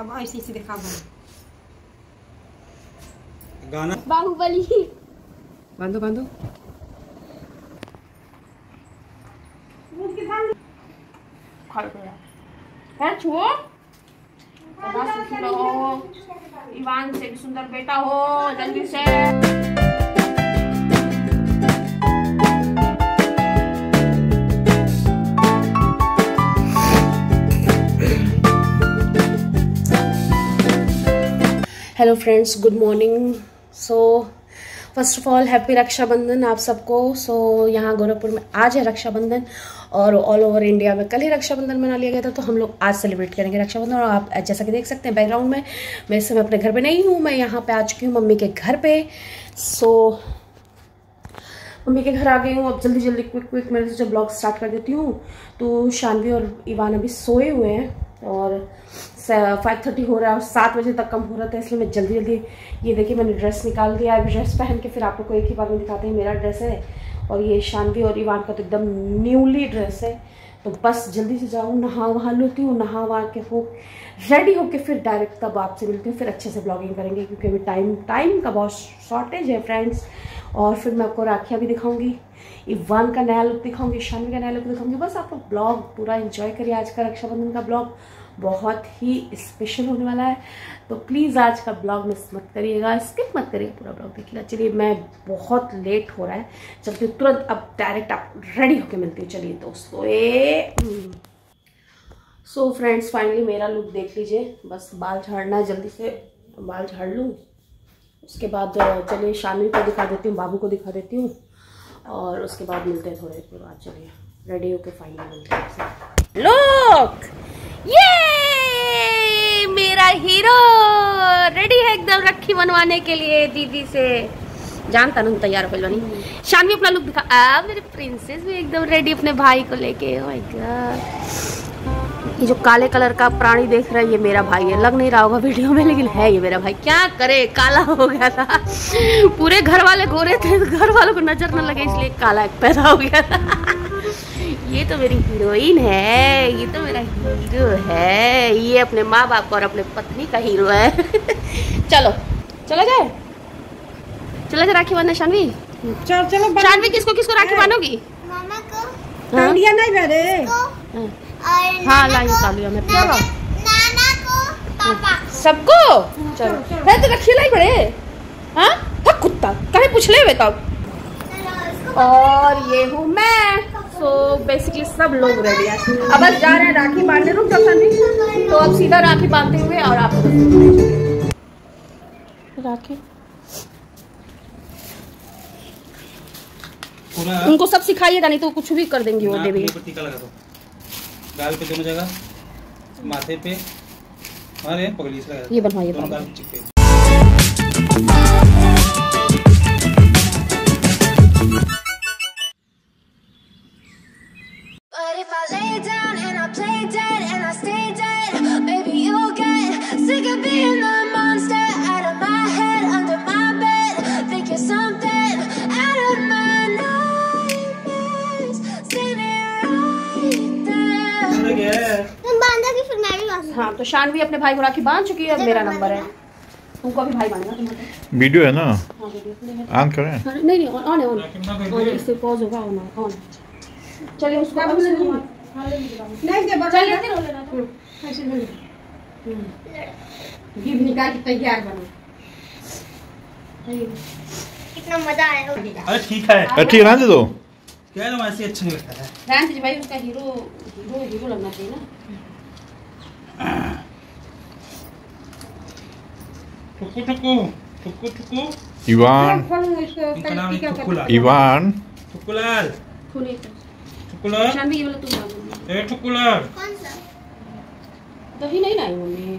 अब ऐसे ऐसे दिखा गाना बाहुबली। बांधो बांधो। छुओ ईवान से भी सुंदर बेटा हो जल्दी से। Hello friends, good morning. So first of all happy Rakshabandhan आप सबको। सो यहाँ गोरखपुर में आज है रक्षाबंधन और ऑल ओवर इंडिया में कल ही रक्षाबंधन मना लिया गया था, तो हम लोग आज सेलिब्रेट करेंगे रक्षाबंधन। और आप जैसा कि देख सकते हैं बैकग्राउंड में, मैं इस समय अपने घर पे नहीं हूँ, मैं यहाँ पे आ चुकी हूँ मम्मी के घर पे। सो मम्मी के घर आ गई हूँ। अब जल्दी जल्दी क्विक मैंने सोचा ब्लॉग स्टार्ट कर देती हूँ। तो शानवी और इवान अभी सोए हुए हैं और 5:30 हो रहा है और 7 बजे तक कम हो रहा था, इसलिए मैं जल्दी जल्दी ये देखिए मैंने ड्रेस निकाल दिया। अभी ड्रेस पहन के फिर आप लोग को एक ही बार में दिखाते हैं। मेरा ड्रेस है और ये शानवी और इवान का तो एकदम न्यूली ड्रेस है। तो बस जल्दी से जाऊँ, नहा वहा लेती हूँ, नहा वहा के हो रेडी होके फिर डायरेक्ट तब आपसे मिलती हूँ, फिर अच्छे से ब्लॉगिंग करेंगे क्योंकि अभी टाइम का बहुत शॉर्टेज है फ्रेंड्स। और फिर मैं आपको राखियाँ भी दिखाऊंगी, इवान का नया लुक दिखाऊंगी, शानवी का नया लुक दिखाऊंगी। बस आप लोग ब्लॉग पूरा एंजॉय करिए। आज का रक्षाबंधन का ब्लॉग बहुत ही स्पेशल होने वाला है, तो प्लीज़ आज का ब्लॉग मिस मत करिएगा, स्किप मत करिएगा, पूरा ब्लॉग देखिएगा। चलिए मैं बहुत लेट हो रहा है, चलती हूँ तुरंत, अब डायरेक्ट आप रेडी होके मिलती हूँ। चलिए दोस्तों। सो फ्रेंड्स फाइनली मेरा लुक देख लीजिए। बस बाल झाड़ना है, जल्दी से बाल झाड़ लूँ, उसके बाद चलिए शानवी को दिखा देती हूँ, बाबू को दिखा देती हूँ और उसके बाद मिलते हैं थोड़े देर बाद। चलिए रेडी होके फाइनली मिलते हैं। लुक, ये मेरा हीरो रेडी है एकदम राखी बनवाने के लिए दीदी से। जानता ना तैयार हो नहीं। शानवी अपना लुक दिखा। मेरे प्रिंसेस भी एकदम रेडी अपने भाई को लेके। ओह माय गॉड, ये जो काले कलर का प्राणी देख रहा है ये मेरा भाई है। लग नहीं रहा होगा वीडियो में लेकिन है ये मेरा भाई। क्या करे, काला हो गया था, पूरे घर वाले गोरे थे, घर वालों को नजर न लगे इसलिए काला पैदा हो गया था। ये तो मेरी हीरोइन है, ये तो मेरा हीरो है, ये अपने माँ बाप और अपने पत्नी का हीरो है। चलो चले जाए, चले जाए राखी बांधने। शानवी चलो चलो। शानवी किसको किसको राखी बांधोगी? मामा को, तौलिया नहीं भरे। हाँ लाई निकालिए मैं। चलो नाना को, पापा सबको। चलो है तो रखी लाई बड़े। हाँ कुत्ता कहीं पूछ ले बेटा। और ये हूँ मैं। सो बेसिकली सब लोग रेडी है, अब बस जा रहे हैं राखी बांधने। रुक जाओ शानवी, तो अब सीधा राखी बांधते हुए और आप राखी उनको सब सिखाइएगा, नहीं तो कुछ भी कर देंगी वो देवी। टीका लगा दो गाल पे, दोनों जगह, माथे पे, अरे पगड़ी से लगा। ये बनवाइए दोनों गाल पे चिपके। हाँ तो शानवी अपने भाई को राखी बांध चुकी है, अब मेरा नंबर है। तुमको अभी भाई बांधना तुम्हारा। वीडियो है ना? हाँ वीडियो ऑन करें? नहीं ऑन है, ऑन इससे पॉज होगा ऑन। चलिए उसको नहीं दे बचा लेते रो लेना ऐसे नहीं। गिव निकाल के तैयार बनो। कितना मजा आया। अरे ठीक है, ठीक रहने दो। क्या है ऐसे अच्छा नहीं लगता है। रहने भाई, उसका हीरो लगना चाहिए ना। टुकु टुकु टुकु टुकु इवान, इवान टुकुलाल, टुकुलाल, शानवी ये वाला तुम बांधो। ए टुकुलाल, कौन सा? दही नहीं लाई मम्मी।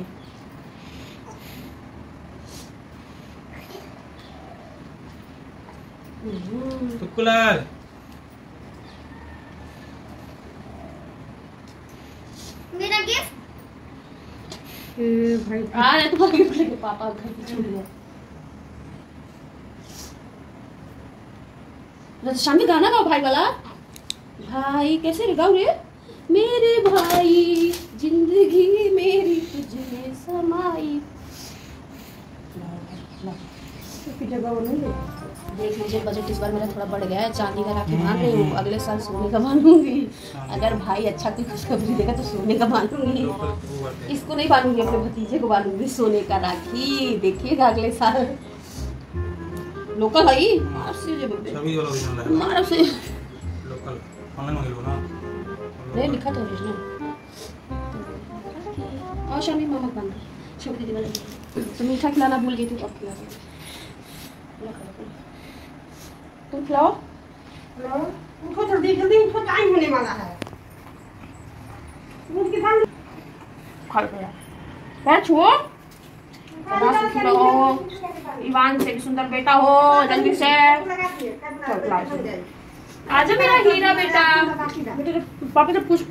टुकुलाल, मेरा गिफ्ट भाई आ रहे तुम्हारे गिफ्ट लेके पापा घर पे छोड़ गया। शानवी गाना गाओ भाई वाला। भाई कैसे रे गाओ रे। मेरे भाई जिंदगी मेरी तुझमें समाई। देख मुझे बजट इस बार मेरा थोड़ा बढ़ गया है, चांदी का राखी बांध रही हूँ, अगले साल सोने का बांधूंगी। अगर भाई अच्छा कोई खुशखबरी देगा तो सोने का बांधूंगी, इसको नहीं बांधूंगी, अपने भतीजे को बांधूंगी सोने का राखी। देखिएगा अगले साल। लोकल भाई मार से नहीं लिखा तो ओरिजिनल। और शामी मामा बांध छोटी दीदी वाले तो मीठा खिलाना भूल गई थी, अब खिला तुम खिलाओ। उठो जल्दी जल्दी उठो, टाइम होने वाला है। पैर छुओ, ईवान से भी सुंदर बेटा हो, जल्दी से आजा मेरा हीरा बेटा। पापा से पूछ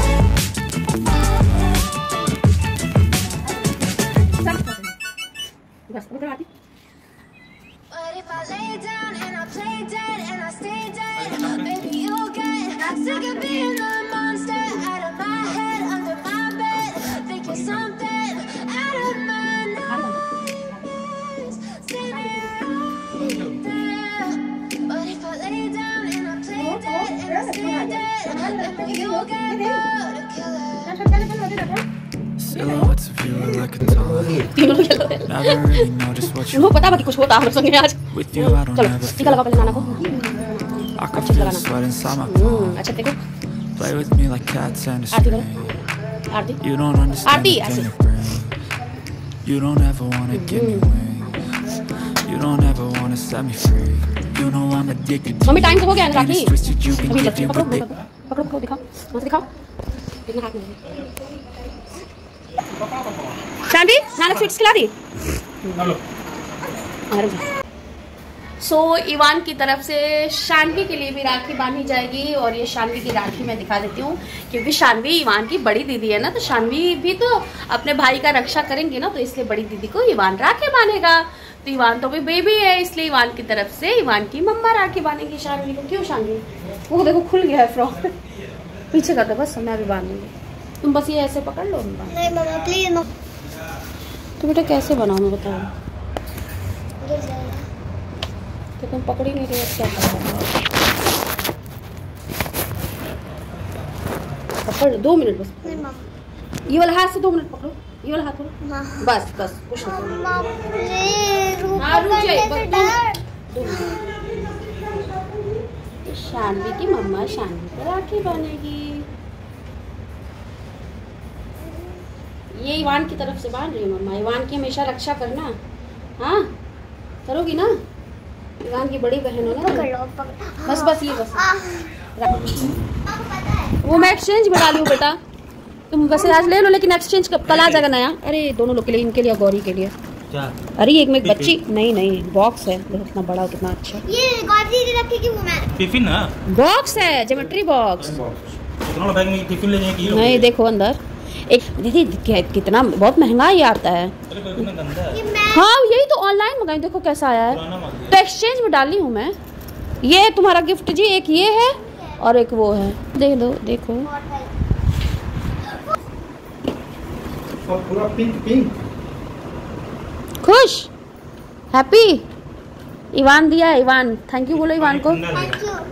बस आती। But if I lay down and I play dead and I stay dead, maybe you'll get sick of being the monster out of my head, under my bed, thinking something out of my nightmares. See me right there. But if I lay down and I play dead and I stay dead, maybe you'll get bored of killing. Silhouettes of you are like a taunt. Never really know just what you पता बाकी कुछ होता हम संगे आज। with you. I don't चलो ever टीका लगाओ feel. पहले नाना को। I can feel the sweat inside my palm. अच्छा देखो Play with me like cats and a Aarti string. करो, Aarti. You don't understand Aarti the ऐसे। pain it brings. You don't ever wanna give me wings. You don't ever wanna set me free. You know I'm addicted to mummy you. Time तो हो गया And rakhi. it's twisted, you can अभी give you पकड़ो what they पकड़ो पकड़ो दिखाओ, वहाँ से दिखाओ, इतना हाथ में। शांति नाना स्वीट्स खिला दी। सो ईवान की तरफ से शानवी के लिए भी राखी बांधी जाएगी, और ये शानवी की राखी मैं दिखा देती हूँ, क्योंकि शानवी ईवान की बड़ी दीदी है ना, तो शानवी भी तो अपने भाई का रक्षा करेंगी ना, तो इसलिए बड़ी दीदी को ईवान राखी बांधेगा। तो ईवान तो भी बेबी है, इसलिए ईवान की तरफ से ईवान की मम्मा राखी बांधेगी शानवी को। क्यों शानवी? वो देखो खुल गया है फ्रॉक, पीछे का तो बस मैं भी बांध दूंगी, तुम बस ये ऐसे पकड़ लो। नहीं मम्मा प्लीज मत। तो बेटा कैसे बनाऊँ मैं बताओ? गिर जाएगा। तो तुम पकड़ ही नहीं रहे, क्या करोगे? पकड़ 2 मिनट बस। नहीं मम्मा। ये वाला हाथ से 2 मिनट पकड़ो, ये वाला हाथ पकड़ो, हाँ। बस बस कुछ नहीं। मम्मा प्लीज हाँ रुक जाइए, पकड़ने बस से डर। शानवी की मम्मा शानवी को राखी बांधेगी। ये ईवान की तरफ से बांध रही हूँ मम्मा, ईवान की हमेशा रक्षा करना। हाँ करोगी ना, ईवान की बड़ी बहन हो पकड़ ना। लो पकड़। बस बस ये बस आपको पता है वो मैं एक्सचेंज में डाली हूँ बेटा, तुम वैसे आज ले लो, लेकिन एक्सचेंज कल आ जाएगा नया। अरे दोनों लोग के लिए, इनके लिए गौरी के लिए। क्या? अरे एक में एक बच्ची, नहीं बॉक्स है, देखो कितना बड़ा कितना अच्छा ये गौरी की रखी कि वो मैं टिफिन ना बॉक्स है, ज्योमेट्री बॉक्स। कितना बैग में टिफिन ले जाएंगे? नहीं देखो अंदर एक दीदी कितना बहुत महंगा ये आता है। अरे कितना गंदा है। ये मैं हाँ यही तो ऑनलाइन मंगाई, देखो कैसा आया है। पुराना माल तो एक्सचेंज में डाली हूँ मैं। ये तुम्हारा गिफ्ट जी, एक ये है और एक वो है, देख दो देखो। पूरा पिंक पिंक। खुश हैप्पी ईवान दिया है, ईवान थैंक यू बोलो ईवान को। Thank you.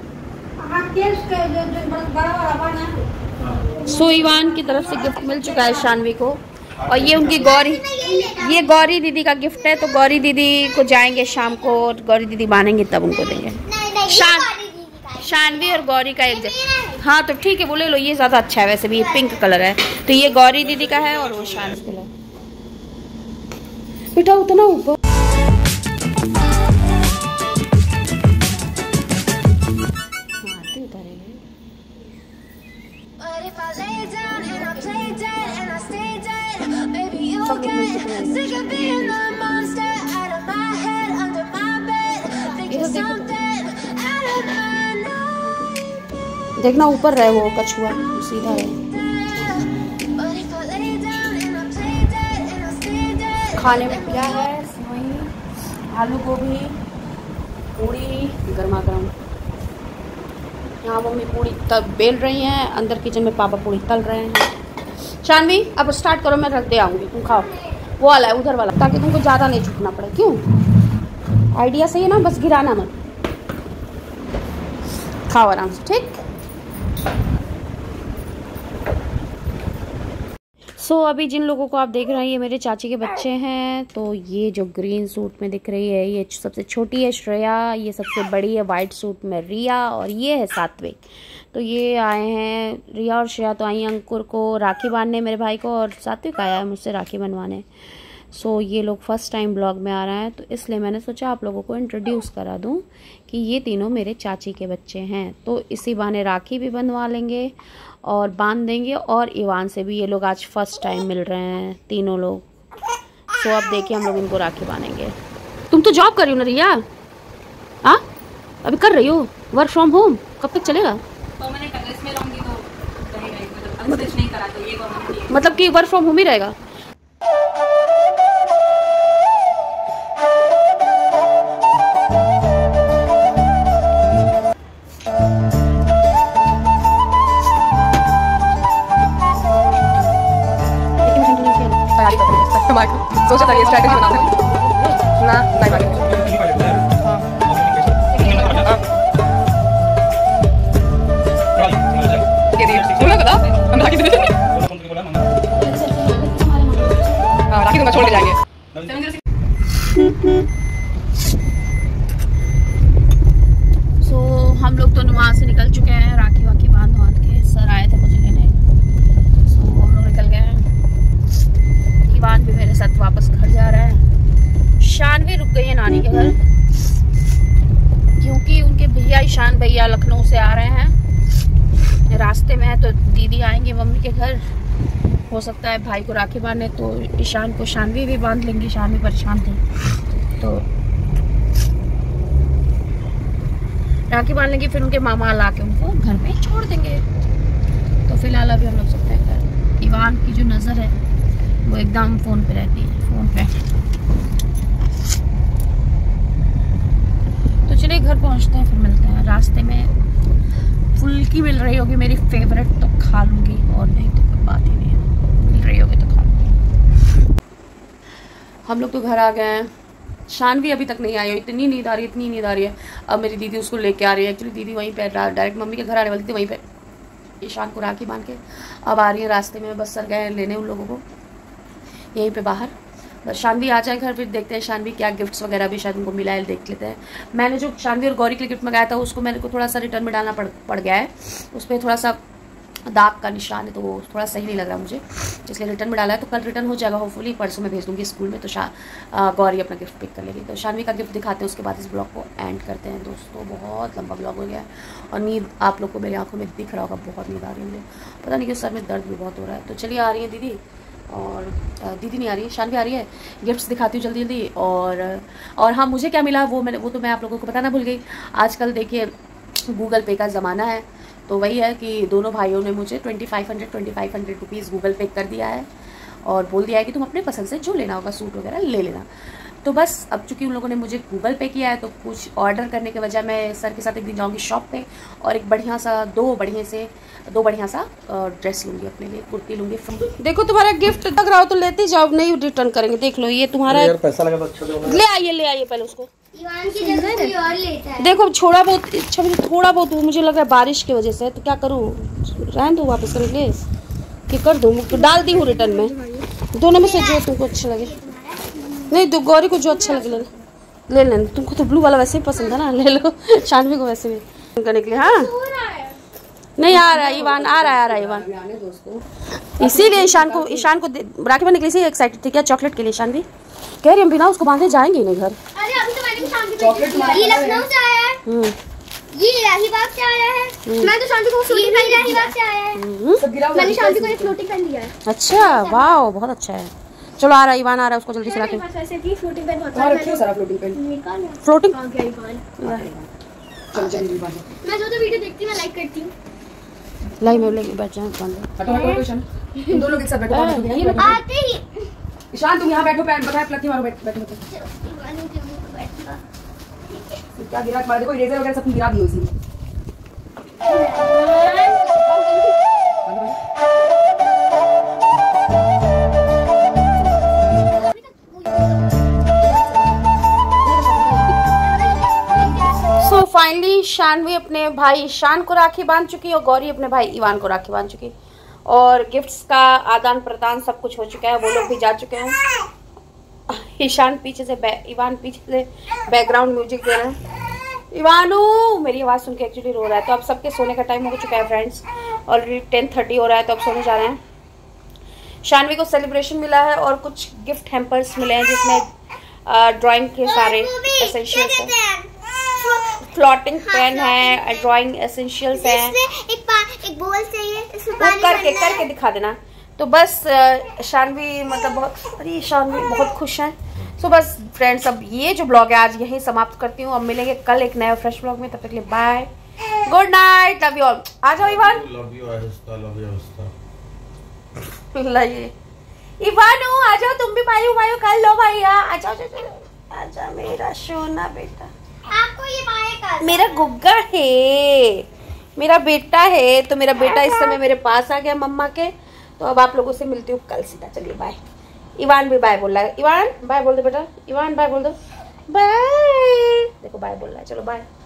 सो ईवान की तरफ से गिफ्ट मिल चुका है शानवी को, और ये उनकी गौरी, ये गौरी दीदी का गिफ्ट है। तो गौरी दीदी को जाएंगे शाम को, और गौरी दीदी बांधेंगे तब उनको देंगे। नहीं शानवी और गौरी का एक हाँ तो ठीक है बोले लो, ये ज़्यादा अच्छा है वैसे भी, ये पिंक कलर है। तो ये गौरी दीदी का है और वो शानवी का है। बेटा उतना ऊपर But if I lay down and I play dead and I stay dead, maybe you'll get sick of being the monster out of my head, under my bed, thinking something out of my nightmares. देखना ऊपर रहे वो कछुआ सीधा है। But if I lay down and I play dead and I stay dead, खाने में क्या है? सेवई, आलू गोभी, पूरी, गर्मा गर्म। यहाँ मम्मी पूड़ी बेल रही हैं, अंदर किचन में पापा पूड़ी तल रहे हैं। शानवी अब स्टार्ट करो, मैं रख दे आऊँगी, तुम खाओ। वो वाला है उधर वाला, ताकि तुमको ज़्यादा नहीं झुकना पड़े। क्यों? आइडिया सही है ना, बस गिराना मत, खाओ आराम से, ठीक। अभी जिन लोगों को आप देख रहे हैं ये मेरे चाची के बच्चे हैं। तो ये जो ग्रीन सूट में दिख रही है ये सबसे छोटी है श्रेया, ये सबसे बड़ी है वाइट सूट में रिया, और ये है सात्विक। तो ये आए हैं, रिया और श्रेया तो आई अंकुर को राखी बांधने मेरे भाई को, और सात्विक आया है मुझसे राखी बनवाने। ये लोग फर्स्ट टाइम ब्लॉग में आ रहे हैं, तो इसलिए मैंने सोचा आप लोगों को इंट्रोड्यूस करा दूं कि ये तीनों मेरे चाची के बच्चे हैं। तो इसी बहाने राखी भी बंधवा लेंगे और बांध देंगे, और इवान से भी ये लोग आज फर्स्ट टाइम मिल रहे हैं तीनों लोग। अब देखिए हम लोग इनको राखी बांधेंगे। तुम तो जॉब कर रही हो ना रिया? हाँ अभी कर रही हो वर्क फ्रॉम होम, कब तक चलेगा? तो मैंने इसमें रहूंगी तो रहेगा, नहीं करा तो ये मतलब कि वर्क फ्रॉम होम ही रहेगा। सोचा था ये स्ट्रैटेजी बनाते हैं ना, नहीं मालूम। राखी दूंगा, छोड़ के जाएंगे। हम लोग तो वहाँ से निकल चुके हैं, राखी वाखी बांध के। सर आए थे मुझे लेने, हम लोग निकल गए हैं। इवान भी मेरे साथ वापस घर जा रहा है। शानवी रुक गई है नानी के घर, क्योंकि उनके भैया ईशान भैया लखनऊ से आ रहे हैं, रास्ते में है। तो दीदी आएंगे मम्मी के घर, हो सकता है भाई को राखी बांधे तो ईशान को शानवी भी बांध लेंगी। शानवी परेशान थी तो राखी बांध लेंगे, फिर उनके मामा ला के उनको घर में छोड़ देंगे। तो फिलहाल अभी हम लोग सकते हैं घर। इवान की जो नज़र है वो एकदम फ़ोन पे रहती है, फ़ोन पे। तो चलिए घर पहुंचते हैं, फिर मिलते हैं। रास्ते में फुल्की मिल रही होगी मेरी फेवरेट, तो खा लूँगी, और नहीं तो कोई बात ही नहीं है, मिल रही होगी तो खा लूँगी। हम लोग तो घर आ गए हैं। शानवी अभी तक नहीं आई हो, इतनी नींद आ रही है। अब मेरी दीदी उसको लेके आ रही है। एक्चुअली दीदी वहीं पे डायरेक्ट मम्मी के घर आने वाली थी, वहीं पे ईशान को राखी बांध के अब आ रही है। रास्ते में बस सर गए लेने उन लोगों को यहीं पे बाहर। बस शानवी आ जाए घर, फिर देखते हैं शानवी क्या गिफ्ट्स वगैरह भी शायद उनको मिला है, देख लेते हैं। मैंने जो शानवी और गौरी के लिए गिफ्ट मंगाया था उसको मेरे को थोड़ा सा रिटर्न में डालना पड़ गया है। उस पर थोड़ा सा दाग का निशान है, तो वो थोड़ा सही नहीं लग रहा मुझे, इसलिए रिटर्न में डाला है। तो कल रिटर्न हो जाएगा होपफुली, परसों मैं भेज दूँगी स्कूल में, तो गौरी अपना गिफ्ट पिक कर लेगी। तो शानवी का गिफ्ट दिखाते हैं, उसके बाद इस ब्लॉग को एंड करते हैं। दोस्तों बहुत लंबा ब्लॉग हो गया है, और नींद आप लोग को मेरी आंखों में दिख रहा होगा, बहुत नींद आ रही है मुझे, पता नहीं क्यों सर में दर्द भी बहुत हो रहा है। तो चलिए आ रही है दीदी, और दीदी नहीं आ रही है, शानवी आ रही है। गिफ्ट्स दिखाती हूँ जल्दी जल्दी। और हाँ, मुझे क्या मिला वो तो मैं आप लोगों को बताना भूल गई। आजकल देखिए गूगल पे का ज़माना है, तो वही है कि दोनों भाइयों ने मुझे 2500 रुपीज़ गूगल पे कर दिया है, और बोल दिया है कि तुम अपने पसंद से जो लेना होगा सूट वगैरह ले लेना। तो बस अब चूँकि उन लोगों ने मुझे गूगल पे किया है, तो कुछ ऑर्डर करने के वजह मैं सर के साथ एक दिन जाऊँगी शॉप पे, और एक बढ़िया सा दो बढ़िया सा ड्रेस लूँगी अपने लिए, कुर्ती लूँगी। देखो तुम्हारा गिफ्ट लग रहा हो तो लेते जाओ, नहीं रिटर्न करेंगे। देख लो ये तुम्हारा पैसा लगा तो अच्छा दो, ले आइए पहले उसको। ईवान की जगह कोई और लेता है। देखो थोड़ा बहुत मुझे लग रहा है बारिश की वजह से, तो क्या करूँ, रहने दो, वापस कर ले कि कर दूँ, डाल दी हूँ रिटर्न में। दोनों में से जो तुमको अच्छा लगे, नहीं दो गौरी को जो अच्छा लगे ले लेना। तुमको तो ब्लू वाला वैसे ही पसंद है ना, ले लो। शानवी को वैसे भी करने के लिए। हाँ नहीं आ रहा है इवान, आ रहा है इवान, इसीलिए ईशान को राखी बांधने के लिए एक्साइटेड थी। क्या चॉकलेट के लिए? शानवी कह रही हम बिना उसको बांधे जाएंगे नहीं घर। अरे अभी तो मैंने शांति ये लखनऊ से आया है, ये राहीबाग से आया है। मैं तो शांति को फ्लोटिंग पेन राहीबाग से आया है, मैंने शांति को एक फ्लोटिंग पेन दिया है। अच्छा वाह, बहुत अच्छा है। चलो आ रहा है इवान, आ रहा है, उसको जल्दी से लाके फ्लोटिंग पेन होता है, सारा फ्लोटिंग पेन फ्लोटिंग। मैं जो वीडियो देखती हूँ मैं लाइक करती हूँ। लाई में लेके बैठ जाए तुम दोनों लोग एक साथ बैठो। आते ही ईशान तुम यहाँ बैठो, पैन बताए प्लथी मारो, बैठो। क्या गिरा, देखो इरेजर वगैरह सब गिरा दी उसी। फाइनली शानवी अपने भाई ईशान को राखी बांध चुकी और गौरी अपने भाई इवान को राखी बांध चुकी और गिफ्ट्स का आदान प्रदान सब कुछ हो चुका है। वो लोग भी जा चुके हैं। ईशान पीछे से इवान पीछे से बैकग्राउंड म्यूजिक दे रहे हैं। इवानू मेरी आवाज़ सुन के एक्चुअली रो रहा है। तो अब सबके सोने का टाइम हो चुका है फ्रेंड्स। ऑलरेडी 10:30 हो रहा है तो अब सोने जा रहे हैं। शानवी को सेलिब्रेशन मिला है और कुछ गिफ्ट हैम्पर्स मिले हैं जिसमें ड्राइंग के सारे एसेंशियल्स हैं। फ्लोटिंग पेन है, ड्राइंग एसेंशियल्स है। एक बोल चाहिए, वो करके दिखा देना। तो बस शानवी मतलब बहुत शानवी बहुत खुश हैं। सो बस फ्रेंड्स अब ये जो ब्लॉग है आज यहीं समाप्त करती हूँ। अब मिलेंगे कल एक नया फ्रेश ब्लॉग में। तब तक के लिए bye, good night, love you all. आ जाओ Ivaan, love you Aahista, love you Aahista. इवानू आ जाओ, तुम भी भाई कर लो भैया। आ जाओ आजा मेरा सोना बेटा। आपको ये पाएगा, मेरा गुग्गा है, मेरा बेटा है। तो मेरा बेटा इस समय मेरे पास आ गया मम्मा के। तो अब आप लोगों से मिलती हूँ कल सीधा। चलिए बाय। इवान भी बाय बोल रहा है। इवान बाय बोल दो बेटा, इवान बाय बोल दो, बाय। देखो बाय बोल रहा है। चलो बाय।